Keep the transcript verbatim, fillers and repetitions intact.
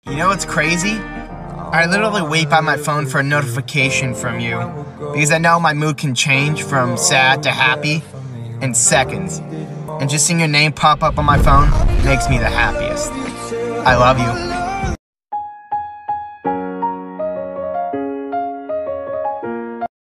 You know what's crazy? I literally wait by my phone for a notification from you because I know my mood can change from sad to happy in seconds. And just seeing your name pop up on my phone makes me the happiest. I love you.